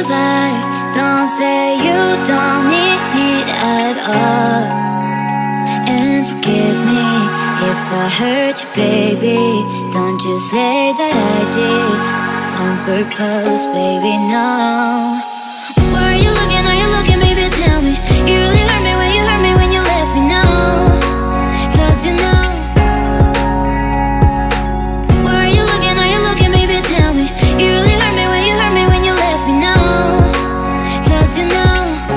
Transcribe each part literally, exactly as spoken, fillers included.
feels like. Don't say you don't need me at all. And forgive me if I hurt you, baby. Don't you say that I did on purpose, baby, no. Where are you looking, are you looking, baby, tell me. You really hurt me when you hurt me when you left me, no. Cause you know. Where are you looking, are you looking, baby, tell me. You really hurt me when you hurt me when you left me, no. Cause you know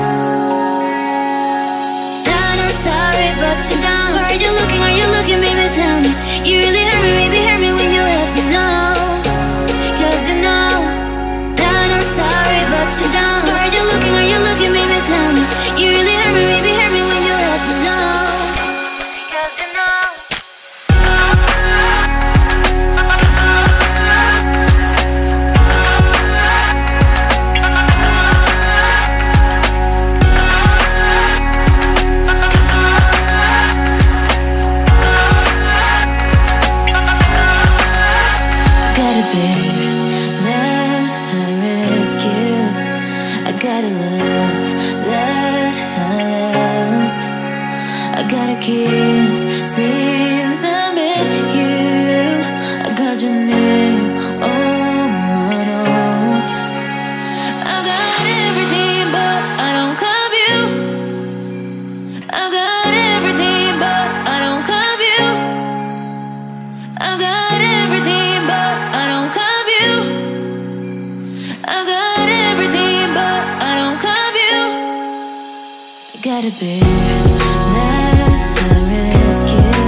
that I'm sorry but you don't. Where are you looking, are you looking, baby, tell me. You really hurt me, baby, hurt me when you left me, no. Cause you know that I'm sorry but you don't. Where are you looking, are you looking, baby, tell me. You really hurt me, baby, hurt me when you left me, no. Cause you know. I gotta love, let her last. I gotta kiss since I met you. I got your name on my notes. I got everything but I don't have you. I got everything but I don't have you. I got everything but I don't have you. I got everything but I don't have you. I gotta be, let I rescue.